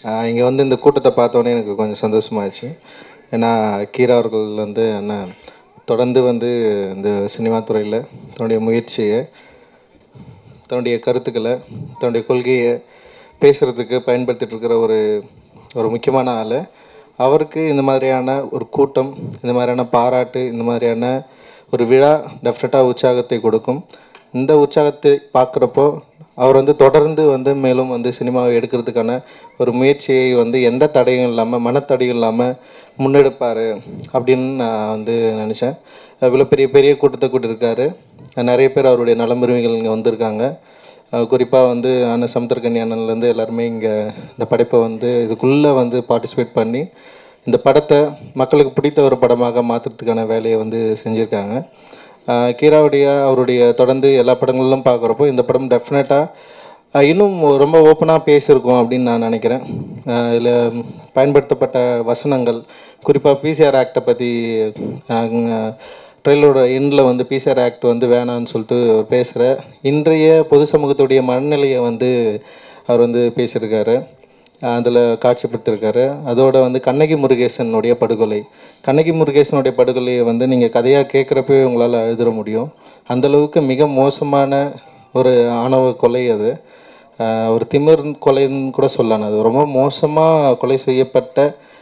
இங்கே வந்து இந்த கூட்டத்தை பார்த்தோன்னே எனக்கு கொஞ்சம் சந்தோஷமாச்சு. ஏன்னா கீரா அவர்கள் வந்து அண்ணன் தொடர்ந்து வந்து இந்த சினிமா துறையில் தன்னுடைய முயற்சியை, தன்னுடைய கருத்துக்களை, தன்னுடைய கொள்கையை பேசுகிறதுக்கு பயன்படுத்திகிட்டு இருக்கிற ஒரு ஒரு முக்கியமான ஆள். அவருக்கு இந்த மாதிரியான ஒரு கூட்டம், இந்த மாதிரியான பாராட்டு, இந்த மாதிரியான ஒரு விழா டெஃபினட்டாக உற்சாகத்தை கொடுக்கும். இந்த உற்சாகத்தை பார்க்குறப்போ அவர் வந்து தொடர்ந்து வந்து மேலும் வந்து சினிமாவை எடுக்கிறதுக்கான ஒரு முயற்சியை வந்து எந்த தடையும் இல்லாமல், மனத்தடையும் இல்லாமல் முன்னெடுப்பார் அப்படின்னு நான் வந்து நினச்சேன். இவ்வளோ பெரிய பெரிய கூட்டத்தை கூட்டியிருக்காரு. நிறைய பேர் அவருடைய நலமுரிமைகள் இங்கே வந்திருக்காங்க. குறிப்பாக வந்து அண்ணன் சமுத்திரக்கனி அண்ணன்லேருந்து எல்லாருமே இங்கே இந்த படைப்பை வந்து இதுக்குள்ளே வந்து பார்ட்டிசிபேட் பண்ணி இந்த படத்தை மக்களுக்கு பிடித்த ஒரு படமாக மாற்றுறதுக்கான வேலையை வந்து செஞ்சுருக்காங்க. கீராவுடைய அவருடைய தொடர்ந்து எல்லா படங்களிலும் பார்க்குறப்போ இந்த படம் டெஃபினட்டாக இன்னும் ரொம்ப ஓப்பனாக பேசியிருக்கோம் அப்படின்னு நான் நினைக்கிறேன். இதில் பயன்படுத்தப்பட்ட வசனங்கள், குறிப்பாக பிசிஆர் ஆக்டை பற்றி ட்ரெயிலரோட எண்டில் வந்து பிசிஆர் ஆக்ட் வந்து வேணான்னு சொல்லிட்டு பேசுகிற இன்றைய பொது சமூகத்துடைய மனநிலையை வந்து அவர் வந்து பேசியிருக்காரு, அதில் காட்சிப்படுத்தியிருக்காரு. அதோடு வந்து கண்ணகி முருகேசனுடைய படுகொலை, கண்ணகி முருகேசனுடைய படுகொலையை வந்து நீங்கள் கதையாக கேட்குறப்பவே உங்களால் எழுதிட முடியும். அந்தளவுக்கு மிக மோசமான ஒரு ஆணவ கொலை அது. ஒரு திமிர் கொலைன்னு கூட சொல்லலாம். அது ரொம்ப மோசமாக கொலை செய்யப்பட்ட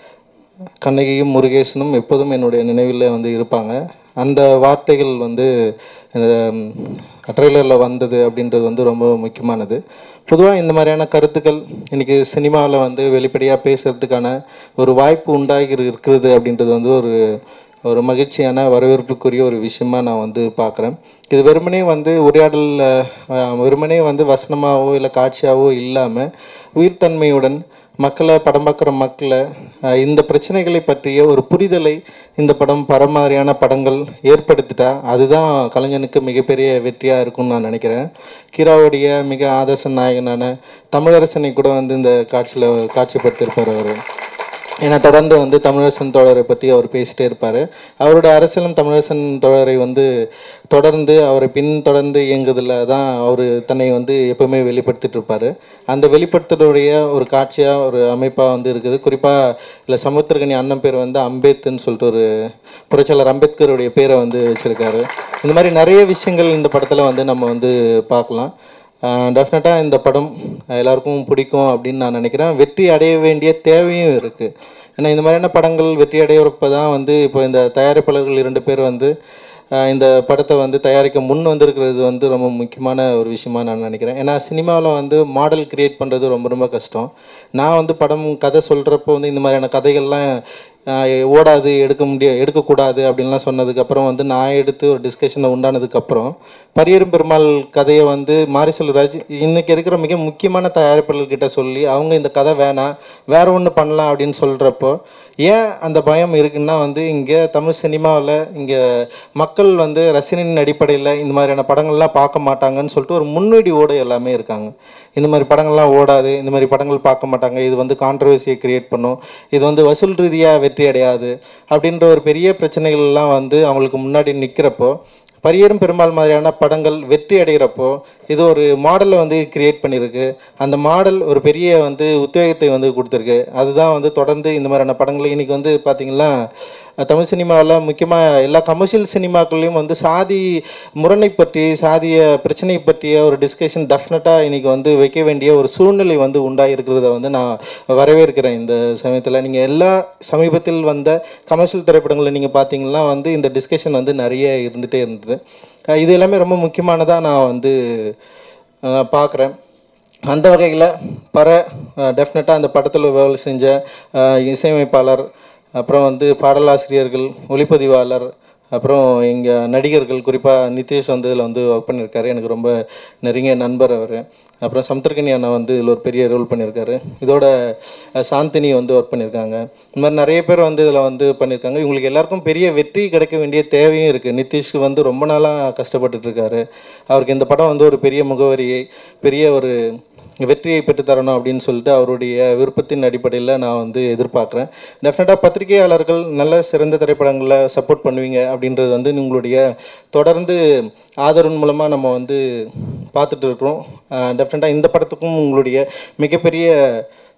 கண்ணகியும் முருகேசனும் எப்போதும் என்னுடைய நினைவில் வந்து இருப்பாங்க. அந்த வார்த்தைகள் வந்து இந்த ட்ரெய்லரில் வந்தது அப்படின்றது வந்து ரொம்ப முக்கியமானது. பொதுவாக இந்த மாதிரியான கருத்துக்கள் இன்றைக்கி சினிமாவில் வந்து வெளிப்படையாக பேசுகிறதுக்கான ஒரு வாய்ப்பு உண்டாகி இருக்கிறது அப்படின்றது வந்து ஒரு ஒரு மகிழ்ச்சியான வரவேற்புக்குரிய ஒரு விஷயமாக நான் வந்து பார்க்குறேன். இது வெறுமனே வந்து உரையாடலில் வெறுமனே வந்து வசனமாகவோ இல்லை காட்சியாகவோ இல்லாமல் உயிர்த்தன்மையுடன் மக்களை, படம் பார்க்குற மக்களை, இந்த பிரச்சனைகளை பற்றிய ஒரு புரிதலை இந்த படம் மாதிரியான படங்கள் ஏற்படுத்திட்டா அதுதான் கலைஞனுக்கு மிகப்பெரிய வெற்றியாக இருக்கும்னு நான் நினைக்கிறேன். கீராவுடைய மிக ஆதர்ச நாயகனான தமிழரசனை கூட வந்து இந்த காட்சிப்படுத்தியிருப்பார் அவர். ஏன்னா தொடர்ந்து வந்து தமிழரசன் தோழரை பற்றி அவர் பேசிகிட்டே இருப்பார். அவருடைய அரசியலும் தமிழரசன் தோழரை வந்து தொடர்ந்து அவரை பின்தொடர்ந்து இயங்குதில் தான் அவர் தன்னை வந்து எப்போவுமே வெளிப்படுத்திட்டு இருப்பார். அந்த வெளிப்படுத்துறதுடைய ஒரு காட்சியாக ஒரு அமைப்பாக வந்து இருக்குது. குறிப்பாக இல்லை சமுத்திரக்கனி அண்ணன் பேர் வந்து அம்பேத்கர்னு சொல்லிட்டு ஒரு புரட்சியாளர் அம்பேத்கருடைய பேரை வந்து வச்சுருக்காரு. இந்த மாதிரி நிறைய விஷயங்கள் இந்த படத்தில் வந்து நம்ம வந்து பார்க்கலாம். டெஃபினட்டாக இந்த படம் எல்லாருக்கும் பிடிக்கும் அப்படின்னு நான் நினைக்கிறேன். வெற்றி அடைய வேண்டிய தேவையும் இருக்குது. ஏன்னா இந்த மாதிரியான படங்கள் வெற்றி அடையிறப்ப தான் வந்து இப்போ இந்த தயாரிப்பாளர்கள் 2 பேர் வந்து இந்த படத்தை வந்து தயாரிக்க முன் வந்திருக்கிறது வந்து ரொம்ப முக்கியமான ஒரு விஷயமா நான் நினைக்கிறேன். ஏன்னா சினிமாவில் வந்து மாடல் கிரியேட் பண்ணுறது ரொம்ப ரொம்ப கஷ்டம். நான் வந்து படம் கதை சொல்கிறப்போ வந்து இந்த மாதிரியான கதைகள்லாம் ஓடாது, எடுக்கக்கூடாது அப்படின்லாம் சொன்னதுக்கப்புறம் வந்து நான் எடுத்து ஒரு டிஸ்கஷனை உண்டானதுக்கப்புறம் பரியரும் பெருமாள் கதையை வந்து மாரி செல்வராஜ் இன்றைக்கி இருக்கிற மிக முக்கியமான தயாரிப்பாளர்கிட்ட சொல்லி அவங்க இந்த கதை வேணாம், வேறு ஒன்று பண்ணலாம் அப்படின்னு சொல்கிறப்போ ஏன் அந்த பயம் இருக்குன்னா வந்து இங்கே தமிழ் சினிமாவில் இங்கே மக்கள் வந்து ரசனையின் அடிப்படையில் இந்த மாதிரியான படங்கள்லாம் பார்க்க மாட்டாங்கன்னு சொல்லிட்டு ஒரு முன்னோடியோடு எல்லாமே இருக்காங்க. இந்த மாதிரி படங்கள்லாம் ஓடாது, இந்த மாதிரி படங்கள் பார்க்க மாட்டாங்க, இது வந்து கான்ட்ரவர்சியை க்ரியேட் பண்ணும், இது வந்து வசூல் ரீதியாக வெற்றி அடையாது அப்படின்ற ஒரு பெரிய பிரச்சனைகள்லாம் வந்து அவங்களுக்கு முன்னாடி நிற்கிறப்போ பரியரும் பெருமாள் மாதிரியான படங்கள் வெற்றி அடைகிறப்போ இது ஒரு மாடலை வந்து கிரியேட் பண்ணியிருக்கு. அந்த மாடல் ஒரு பெரிய வந்து உத்வேகத்தை வந்து கொடுத்துருக்கு. அதுதான் வந்து தொடர்ந்து இந்த மாதிரியான படங்கள் இன்றைக்கி வந்து பார்த்திங்கன்னா தமிழ் சினிமாவில் முக்கியமாக எல்லா கமர்ஷியல் சினிமாக்கள்லேயும் வந்து சாதி முரணை பற்றி, சாதிய பிரச்சனை பற்றிய ஒரு டிஸ்கஷன் டெஃபினட்டாக இன்றைக்கி வந்து வைக்க வேண்டிய ஒரு சூழ்நிலை வந்து உண்டாகிருக்கிறத வந்து நான் வரவேற்கிறேன். இந்த சமயத்தில் நீங்கள் எல்லா சமீபத்தில் வந்த கமர்ஷியல் திரைப்படங்களில் நீங்கள் பார்த்தீங்கன்னா வந்து இந்த டிஸ்கஷன் வந்து நிறைய இருந்துகிட்டே இருந்தது. இது எல்லாமே ரொம்ப முக்கியமானதாக நான் வந்து பார்க்குறேன். அந்த வகையில் டெஃபினட்டாக அந்த படத்தில் வேலை செஞ்ச இசையமைப்பாளர், அப்புறம் வந்து பாடலாசிரியர்கள், ஒளிப்பதிவாளர், அப்புறம் இங்கே நடிகர்கள், குறிப்பாக நிதேஷ் வந்து இதில் வந்து ஒர்க் பண்ணியிருக்காரு. எனக்கு ரொம்ப நெருங்கிய நண்பர் அவர். அப்புறம் சமுத்திரக்கனி அண்ணா வந்து இதில் ஒரு பெரிய ரோல் பண்ணியிருக்காரு. இதோட சாந்தினி வந்து ஒர்க் பண்ணியிருக்காங்க. இந்த மாதிரி நிறைய பேர் வந்து இதில் வந்து பண்ணியிருக்காங்க. இவங்களுக்கு எல்லாருக்கும் பெரிய வெற்றி கிடைக்க வேண்டிய தேவையும் இருக்குது. நிதிஷ்க்கு வந்து ரொம்ப நாளாக கஷ்டப்பட்டுருக்காரு. அவருக்கு இந்த படம் வந்து ஒரு பெரிய முகவரியை, பெரிய ஒரு வெற்றியை பெற்றுத்தரணும் அப்படின்னு சொல்லிட்டு அவருடைய விருப்பத்தின் அடிப்படையில் நான் வந்து எதிர்பார்க்குறேன். டெஃபினட்டாக பத்திரிகையாளர்கள் நல்ல சிறந்த திரைப்படங்களில் சப்போர்ட் பண்ணுவீங்க அப்படின்றது வந்து உங்களுடைய தொடர்ந்து ஆதரவின் மூலமாக நம்ம வந்து பார்த்துட்டு இருக்கிறோம். டெஃபினட்டாக இந்த படத்துக்கும் உங்களுடைய மிகப்பெரிய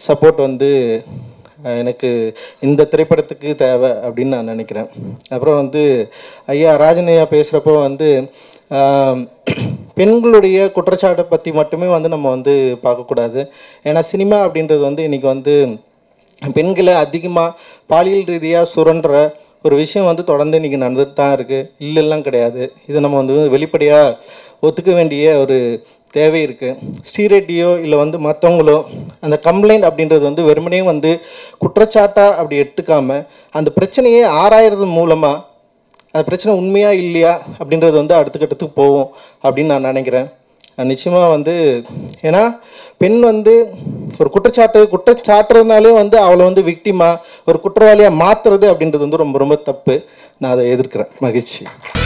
சப்போர்ட் வந்து எனக்கு இந்த திரைப்படத்துக்கு தேவை அப்படின்னு நான் நினைக்கிறேன். அப்புறம் வந்து ஐயா ராஜன் ஐயா பேசுகிறப்போ வந்து பெண்களுடைய குற்றச்சாட்டை பற்றி மட்டுமே வந்து நம்ம வந்து பார்க்கக்கூடாது. ஏன்னா சினிமா அப்படின்றது வந்து இன்றைக்கி வந்து பெண்களை அதிகமாக பாலியல் ரீதியாக சுரண்டுற ஒரு விஷயம் வந்து தொடர்ந்து இன்றைக்கி நடந்துட்டு தான் இருக்குது. இல்லைலாம் கிடையாது. இதை நம்ம வந்து வெளிப்படையாக ஒத்துக்க வேண்டிய ஒரு தேவை இருக்குது. ஸ்ரீரெட்டியோ இல்லை வந்து மற்றவங்களோ அந்த கம்ப்ளைண்ட் அப்படின்றது வந்து வெறுமனே வந்து குற்றச்சாட்டாக அப்படி எடுத்துக்காமல் அந்த பிரச்சனையை ஆராயறது மூலமாக அந்த பிரச்சனை உண்மையாக இல்லையா அப்படின்றது வந்து அடுத்த கட்டத்துக்கு போவோம் அப்படின்னு நான் நினைக்கிறேன். நிச்சயமாக வந்து ஏன்னா பெண் வந்து ஒரு குற்றச்சாட்டுறதுனாலே வந்து அவளை வந்து விக்டிமா ஒரு குற்றவாளியாக மாற்றுறது அப்படின்றது வந்து ரொம்ப ரொம்ப தப்பு. நான் அதை எதிர்க்கிறேன். மகிழ்ச்சி.